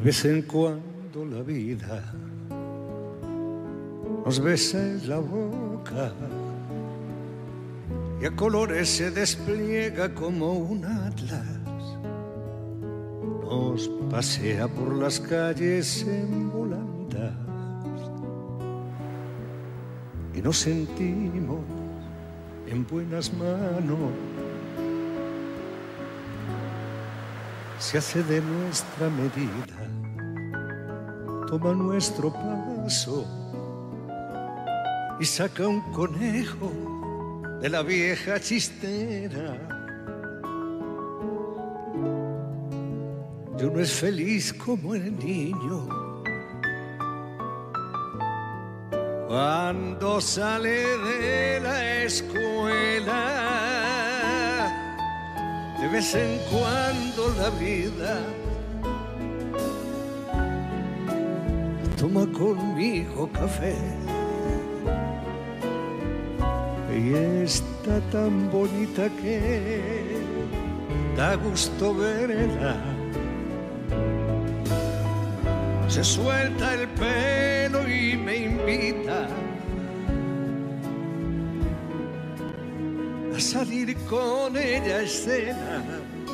De vez en cuando la vida nos besa en la boca y a colores se despliega como un atlas. Nos pasea por las calles en volandas y nos sentimos en buenas manos. Se hace de nuestra medida, toma nuestro paso y saca un conejo de la vieja chistera. Y uno es feliz como el niño cuando sale de la escuela. De vez en cuando la vida toma conmigo café y está tan bonita que da gusto verla. Se suelta el pelo y me invita a salir con ella a escena.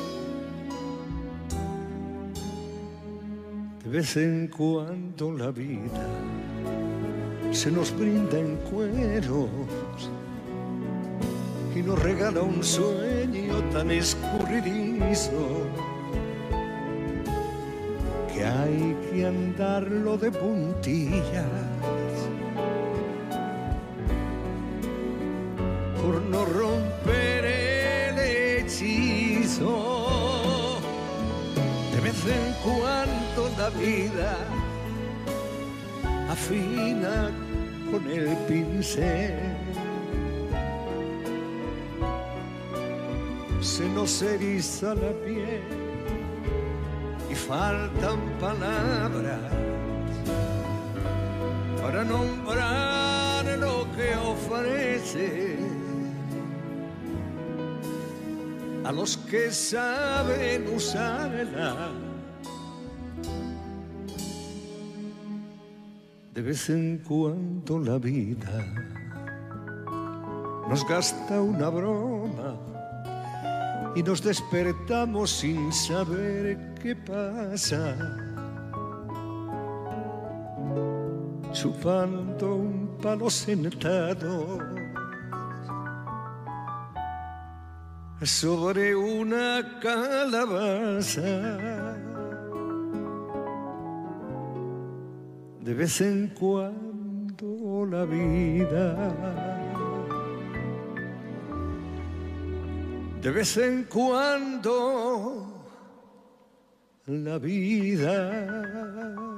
De vez en cuando la vida se nos brinda en cueros y nos regala un sueño tan escurridizo que hay que andarlo de puntillas por no romper el hechizo. De vez en cuando la vida afina con el pincel, se nos eriza la piel y faltan palabras para nombrar lo que ofrece a los que saben usarla. De vez en cuando la vida nos gasta una broma y nos despertamos sin saber qué pasa, chupando un palo sentado sobre una calabaza. De vez en cuando la vida, de vez en cuando la vida